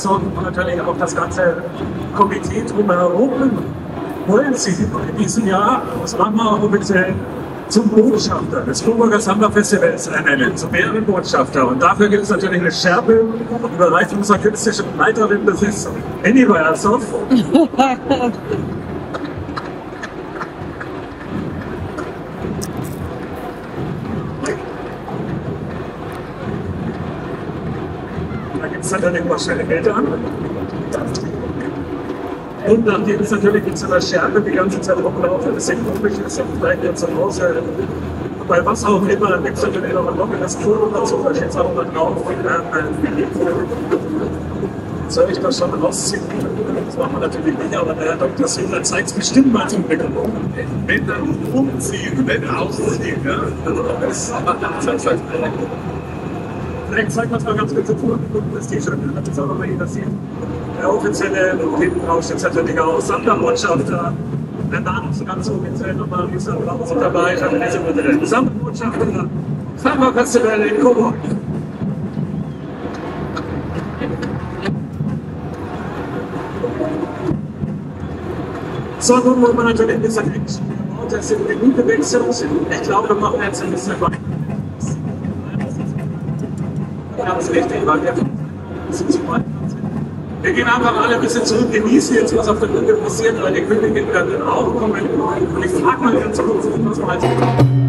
Saison und natürlich auch das ganze Komitee drumherum wollen Sie in diesem Jahr, das machen wir offiziell, zum Botschafter des Coburger Samba Festivals ernennen, zum Ehrenbotschafter. Und dafür gibt es natürlich eine Schärpe, Überreichung unserer künstlichen Leiterin, das ist Annie Bayersoff. Da gibt es natürlich mal schnelle Eltern. Und nachdem es natürlich mit so einer Schärpe die ganze Zeit rumlaufen, das ist komisch, ist vielleicht jetzt zu Hause, bei was auch immer, gibt es natürlich noch ein lockeres Foto dazu, da steht es auch mal drauf. Soll ich das schon rausziehen? Das machen wir natürlich nicht, aber der Herr Dr. Silber zeigt es bestimmt mal zum Blick. Wenn dann umziehen, wenn ausziehen, ja? Vielleicht zeigen wir es mal ganz kurz vor, das T-Shirt, das ist auch noch mal jeder sieht. Der offizielle, hinten drauf steht natürlich auch Samba-Botschafter. Wenn da noch so ganz offiziell nochmal dieser Applaus dabei ist, dann sind wir der Samba-Botschafter, Samba-Festival in Coburg. So, nun wollen wir natürlich ein bisschen Action. Das sind genug gewechselt. Ich glaube, wir machen jetzt ein bisschen weiter. Ganz richtig, weil wir sind zu weit. Wir gehen einfach alle ein bisschen zurück, genießen jetzt, was auf der Bühne passiert, weil die Königin dann auch kommen. Und ich frage mal ganz kurz, was wir jetzt